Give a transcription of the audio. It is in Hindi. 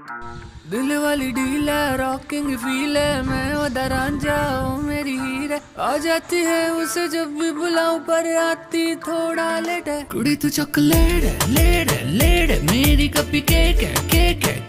दिल वाली डील है, रॉकिंग फील है, मैं वदा रांझा ओ मेरी हीर है। आ जाती है उसे जब भी बुलाऊं, पर आती थोड़ा लेट है। कुड़ी तू चॉकलेट है, लेट है, लेट है, मेरी कपी केक है, केक है,